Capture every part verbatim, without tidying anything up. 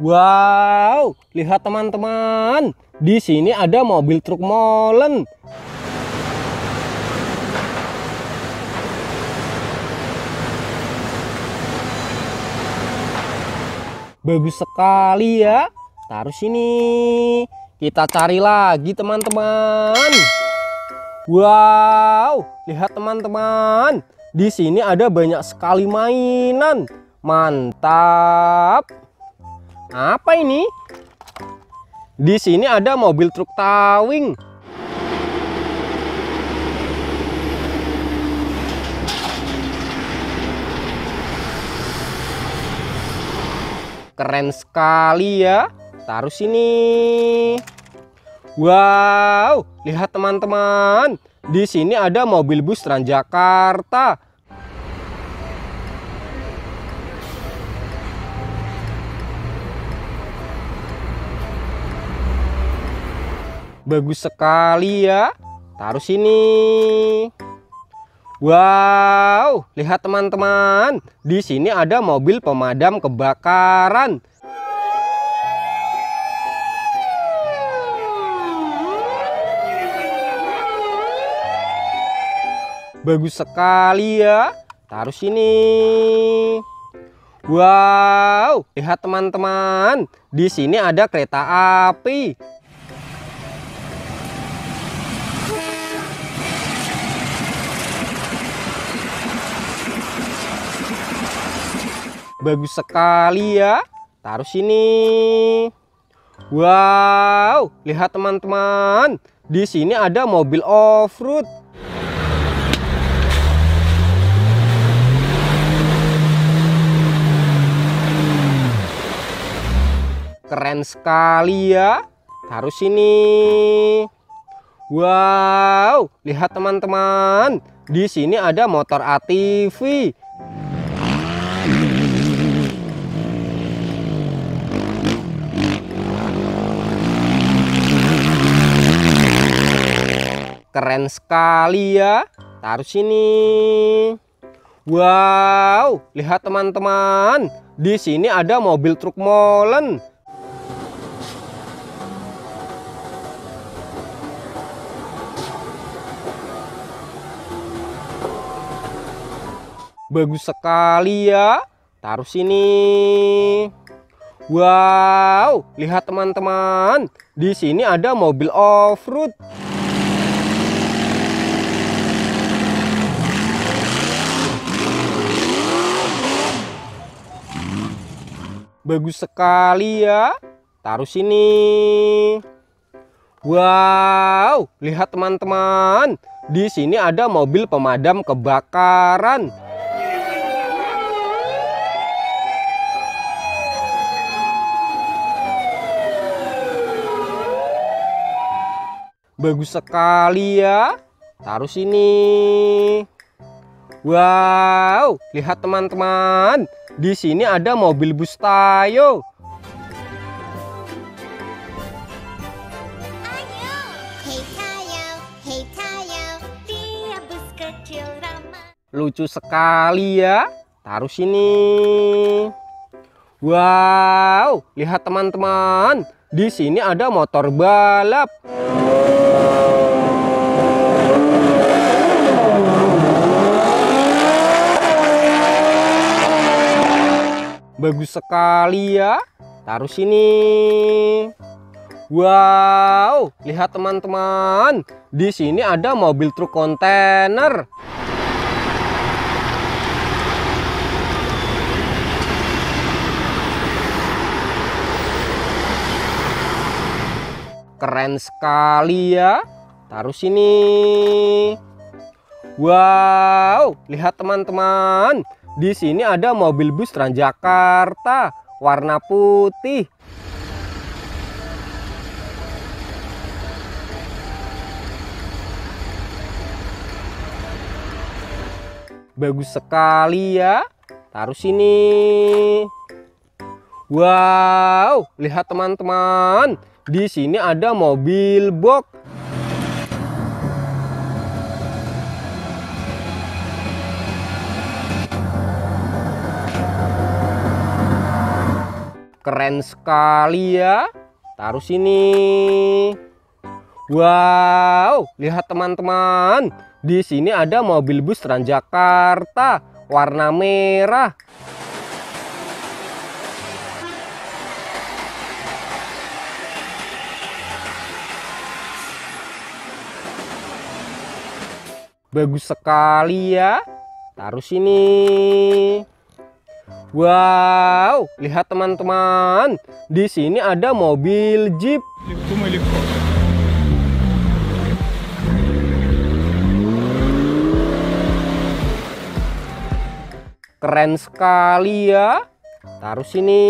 Wow, lihat teman-teman. Di sini ada mobil truk molen. Bagus sekali ya. Taruh sini. Kita cari lagi teman-teman. Wow, lihat teman-teman. Di sini ada banyak sekali mainan. Mantap. Apa ini? Di sini ada mobil truk towing. Keren sekali ya. Taruh sini. Wow, lihat teman-teman. Di sini ada mobil bus Transjakarta. Bagus sekali ya. Taruh sini. Wow, lihat teman-teman. Di sini ada mobil pemadam kebakaran. Bagus sekali ya. Taruh sini. Wow, lihat teman-teman. Di sini ada kereta api. Bagus sekali ya. Taruh sini. Wow, lihat teman-teman. Di sini ada mobil off-road. Keren sekali ya. Taruh sini. Wow, lihat teman-teman. Di sini ada motor A T V. Keren sekali ya. Taruh sini. Wow, lihat teman-teman. Di sini ada mobil truk molen. Bagus sekali ya. Taruh sini. Wow, lihat teman-teman. Di sini ada mobil off-road. Bagus sekali ya. Taruh sini. Wow, lihat teman-teman. Di sini ada mobil pemadam kebakaran. Bagus sekali ya. Taruh sini. Wow, lihat teman-teman. Di sini ada mobil bus Tayo. Ayo, hey Tayo, hey Tayo, dia bus kecil ramah. Lucu sekali ya. Taruh sini. Wow, lihat teman-teman. Di sini ada motor balap. Bagus sekali ya. Taruh sini. Wow, lihat teman-teman. Di sini ada mobil truk kontainer. Keren sekali ya. Taruh sini. Wow, lihat teman-teman. Di sini ada mobil bus Transjakarta warna putih. Bagus sekali ya. Taruh sini. Wow, lihat teman-teman. Di sini ada mobil box. Keren sekali ya. Taruh sini. Wow, lihat teman-teman. Di sini ada mobil bus Transjakarta warna merah. Bagus sekali ya. Taruh sini. Wow, lihat teman-teman. Di sini ada mobil Jeep. Keren sekali ya. Taruh sini.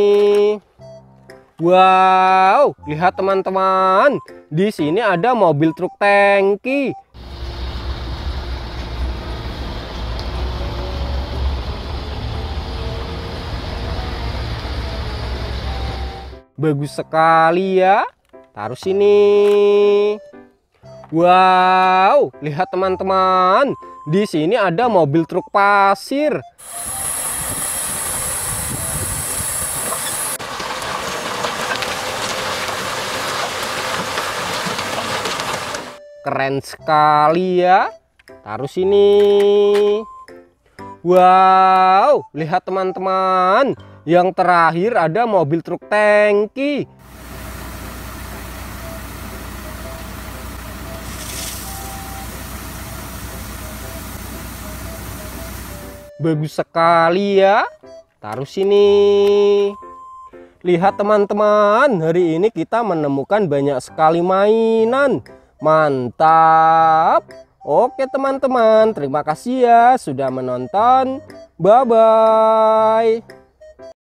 Wow, lihat teman-teman. Di sini ada mobil truk tangki. Bagus sekali ya. Taruh sini. Wow, lihat teman-teman. Di sini ada mobil truk pasir. Keren sekali ya. Taruh sini. Wow, lihat teman-teman. Yang terakhir ada mobil truk tangki. Bagus sekali ya. Taruh sini. Lihat teman-teman, hari ini kita menemukan banyak sekali mainan. Mantap. Oke teman-teman, terima kasih ya sudah menonton. Bye-bye.